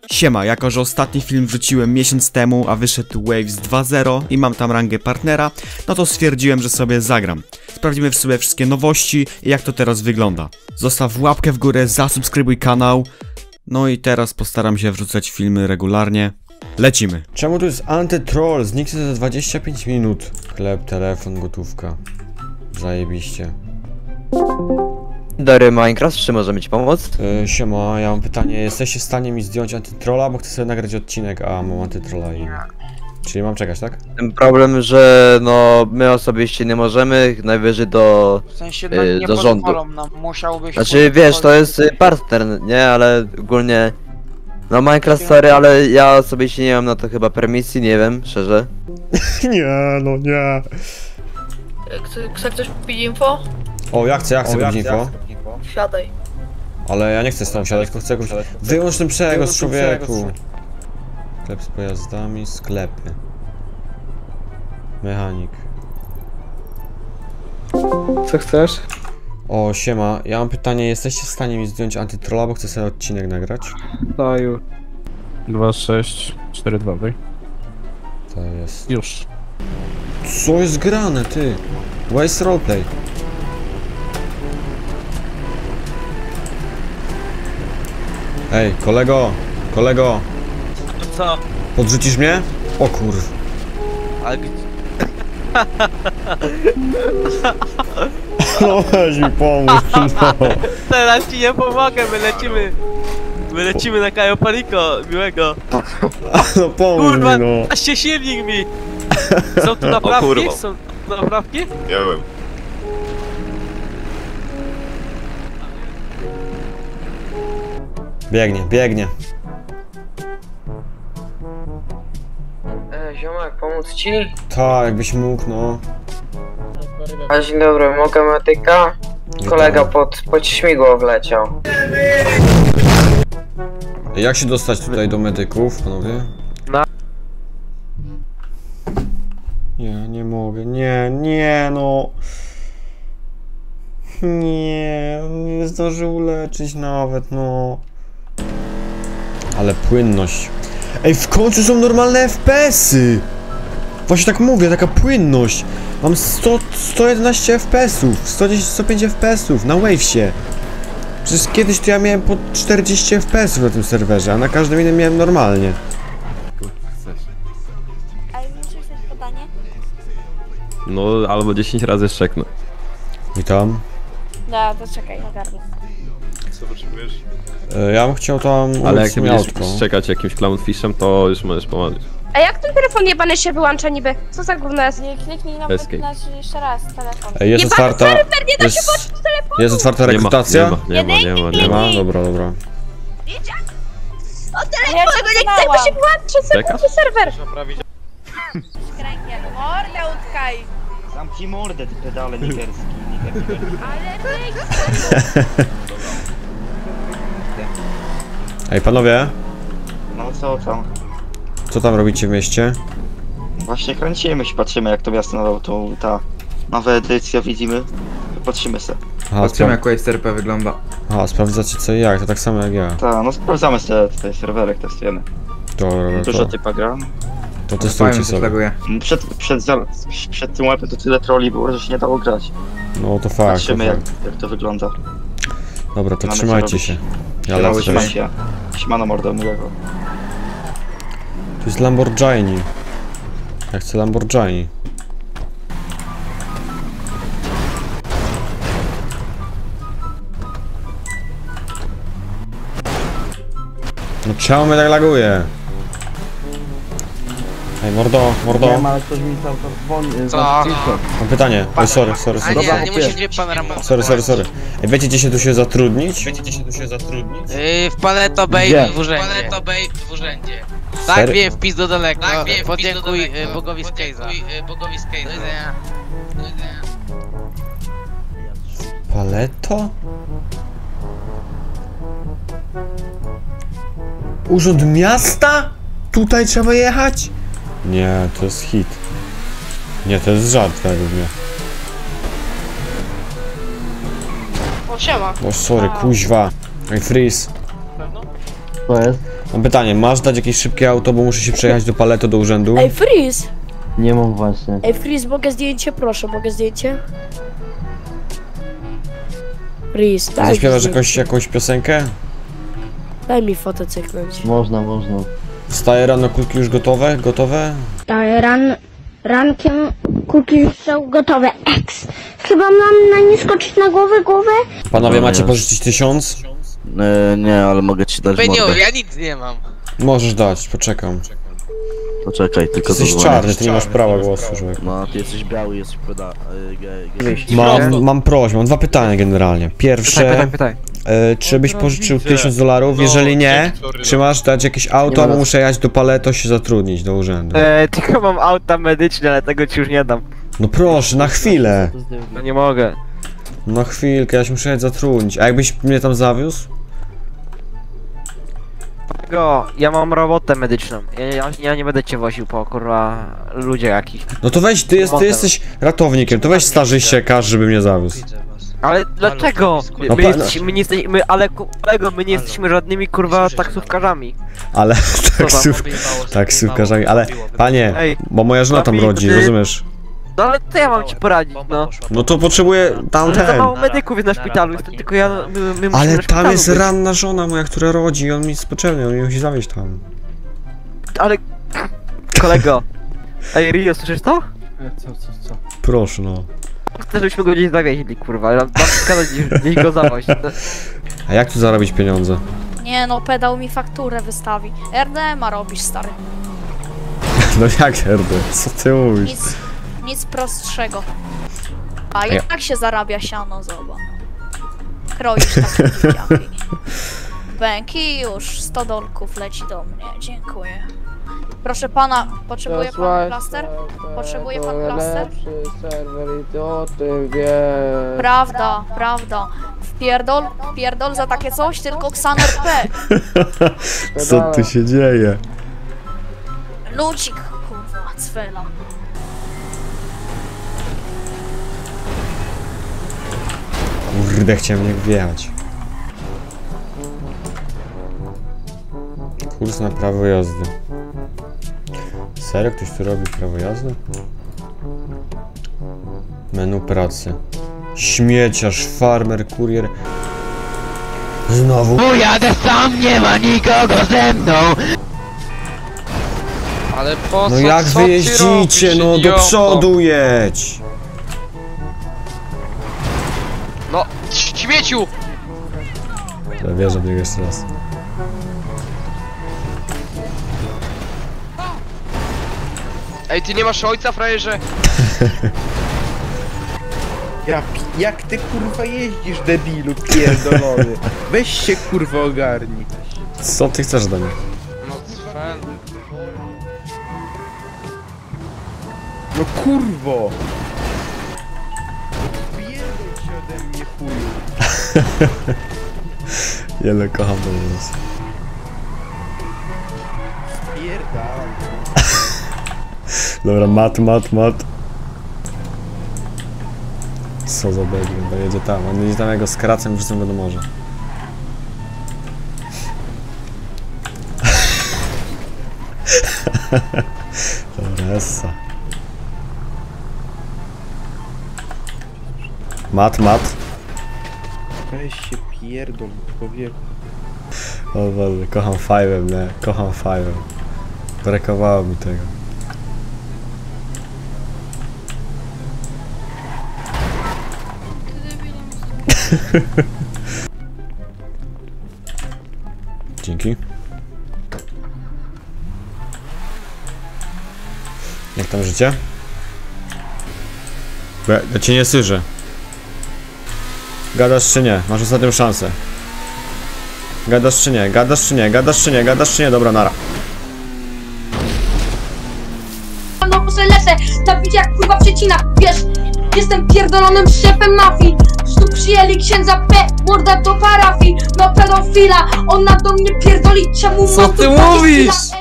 Siema, jako że ostatni film wrzuciłem miesiąc temu, a wyszedł Waves 2.0 i mam tam rangę partnera, no to stwierdziłem, że sobie zagram. Sprawdzimy w sobie wszystkie nowości i jak to teraz wygląda. Zostaw łapkę w górę, zasubskrybuj kanał. No i teraz postaram się wrzucać filmy regularnie. Lecimy. Czemu tu jest antytroll? Zniknie za 25 minut. Chleb, telefon, gotówka. Zajebiście. Dary Minecraft, czy możemy ci pomóc? Siema, ja mam pytanie. Jesteście w stanie mi zdjąć antytrolla, bo chcę sobie nagrać odcinek, a mam antytrolla i... Czyli mam czekać, tak? Ten problem, że no my osobiście nie możemy, najwyżej do W sensie no, nie do rządu. pozwolą nam, musiałbyś... Znaczy wiesz, to jest partner, nie? Ale ogólnie... No Minecraft sorry, ale ja osobiście nie mam na to chyba permisji, nie wiem, szczerze. Nie, no nie. Chce ktoś kupić info? O, ja chcę być info. Siadaj. Ale ja nie chcę z tą siadać, tylko chcę jakąś... Wyłącz ten przegłos, człowieku. Sklep z pojazdami, sklepy. Mechanik. Co chcesz? O, siema, ja mam pytanie, jesteście w stanie mi zdjąć antytrolla, bo chcę sobie odcinek nagrać? No już. 2, 6, 4, 2, tak? To jest... Już. Co jest grane, ty? Waste roleplay. Ej, kolego. Co? Podrzucisz mnie? O kur... Ale No weź mi pomóż, no. teraz ci nie pomogę, my lecimy na Cayo Perico, miłego. No pomóż Kurwa, mi, no. aż się silnik mi! Są tu naprawki? Są tu naprawki? Nie wiem. Biegnie. Ziomek, pomóc ci? Tak, jakbyś mógł, no. A dzień dobry, mogę medyka? Kolega pod śmigło wleciał. Jak się dostać tutaj do medyków, panowie? Nie mogę, nie, no. Nie zdążył leczyć nawet, no. Ale płynność. Ej, w końcu są normalne FPS-y! Właśnie tak mówię, taka płynność. Mam 111 FPS-ów, 110, 105 FPS-ów na Wavesie. Przecież kiedyś to ja miałem po 40 FPS-ów na tym serwerze, a na każdym innym miałem normalnie. A musisz dać podanie? No, albo 10 razy szczeknę. Witam. Da, to czekaj, ogarnę. Co potrzebujesz? Ja bym chciał tam Ale jak nie będziesz autko. szczekać jakimś clownfishem, to już możesz pomagać. A jak ten telefon jebany się wyłącza niby? Co za gówno jest? Nie kliknij na Escape. jeszcze raz telefon. Ej, jest Jebany otwarta... serwer, nie da się włączyć telefonu! Jest otwarta Nie rekrutacja? ma. Ma? Dobra. O telefon, go nie chcę, bo się wyłączy serwer! Skręgiel, mordę utkaj! Zamknij mordę, ty pedale nigerski. Ale Ej, panowie, No co tam? co tam robicie w mieście? Właśnie kręcimy się, patrzymy jak to miasto nadał, to ta nowa edycja widzimy. Patrzymy se. Patrzymy jak OSRP wygląda. Sprawdzacie co i jak, to tak samo jak ja. Ta, no sprawdzamy sobie tutaj serwerek, testujemy. Dobra, Dużo typa gra. to testujcie sobie. Laguje. Przed tym łapem to tyle trolli było, że się nie dało grać. No to fakt. Patrzymy jak to wygląda. Dobra, to mamy co trzymajcie robić. się. Ja lecę Trzymaj też. się. Siemano mordo miłego. Tu jest Lamborghini. Ja chcę Lamborghini. No czemu mnie tak laguje? Ej, mordo. Co? Mam pytanie. Oj, sorry. A nie musisz mnie pan Ramon. Sorry. Ej, wiecie gdzie się tu się zatrudnić? W Paleto Bay w urzędzie. Tak, Serio? wiem, wpis do daleko. Podziękuj Bogowi z Case'a. Paleto? Urząd Miasta? Tutaj trzeba jechać? Nie, to jest hit. Nie, to jest żart według mnie. O, siema. O, sorry, kuźwa. Ej, freeze. To jest? Mam pytanie, masz dać jakieś szybkie auto, bo muszę się przejechać do Paleto, do urzędu? Ej, Freeze! Nie mam właśnie. Ej, Freeze, mogę zdjęcie? Proszę, mogę zdjęcie? Freeze, daj mi Zaśpiewasz zdjęcie. jakąś piosenkę? Daj mi fotę cyknąć. Można. Wstaję rano, kulki już gotowe? Gotowe? Rankiem kulki już są gotowe. Chyba mam na nie skoczyć na głowę? Panowie, macie pożyczyć 1000? Nie, ale mogę ci dać mordę. ja nic nie mam. Możesz dać, poczekam. Poczekaj, tylko Jesteś czarny, ty nie masz prawa głosu, człowiek. No, ty jesteś biały, jesteś Mam prośbę, mam 2 pytania generalnie. Pierwsze, czy byś pożyczył $1000? Jeżeli nie, czy masz dać jakieś auto, bo muszę jechać do Paleto się zatrudnić do urzędu. Tylko mam auta medyczne, ale tego ci już nie dam. No proszę, na chwilę. No nie mogę. Na chwilkę, ja się muszę jechać zatrudnić. A jakbyś mnie tam zawiózł? Ja mam robotę medyczną. Ja nie będę cię woził po kurwa ludzie jakich. No to weź, ty jesteś ratownikiem, to weź starzyj się, każ, żeby mnie zawiózł. Ale dlaczego? No My nie jesteśmy, kolego, my nie jesteśmy żadnymi kurwa taksówkarzami. Ale taksówkarzami, ale panie, Ej, bo moja żona tam rodzi, rozumiesz? No ale co ja mam ci poradzić, no? No to potrzebuję tamten. Za mało medyków jest na szpitalu, jestem tylko ja, my musimy Ale na tam szpitalu jest być. ranna żona moja, która rodzi, on mi spoczęły, on mnie musi zawieźć tam. Ale... Kolego. Ej, Rio, słyszysz to? Co? Proszę no. Chcę, żebyśmy go gdzieś zawieźli, kurwa, ale mam wskazać gdzieś go zawoźć. A jak tu zarobić pieniądze? Nie no, pedał mi fakturę wystawi. RDMA robisz, stary. No jak herdę, co ty mówisz? Nic prostszego. A jak się zarabia siano, zobacz. Kroisz takie dzieciaki. Bęki już, $100 leci do mnie, dziękuję. Proszę pana, potrzebuje pan plaster? Potrzebuje pan plaster? Prawda. Wpierdol za takie coś, tylko Xaner P. Co tu się dzieje? Lucik, kurwa, cwela. Kurde, chciałem jak wjechać. Kurs na prawo jazdy. Serio? Ktoś tu robi prawo jazdy? Menu pracy. Śmieciarz, farmer, kurier. Znowu. Jadę sam, nie ma nikogo ze mną! Ale po No jak wy jeździcie, no do przodu jedź! No, śmieciu! Ja wierzę w niego jeszcze raz. Ej, ty nie masz ojca, frajerze? Jak ty kurwa jeździsz, debilu pierdolony? Weź się kurwa ogarnij. Co ty chcesz ode mnie? No cwel. No kurwo! Pierdol się ode mnie chuju. Jele, kocham ten głos. Pierdal. Dobra, mat. Co za baby, bo jedzie tam. On jedzie tam, ja go skracam i wrzucam go do morza. Dobra, essa. Mat. Weź się pierdol, człowieku. O Boże, kocham Five'em, nie? Kocham Five'em. Brakowało mi tego. Dzięki. Jak tam życie? Ja cię nie słyszę. Gadasz czy nie? Masz ostatnią szansę. Gadasz czy nie? Dobra, nara. No muszę lecę, zabić jak kurwa przecina, wiesz, jestem pierdolonym szefem mafii. Tu przyjęli księdza P, morda do parafii, no pedofila, ona do mnie pierdoli, czemu Co ty mówisz?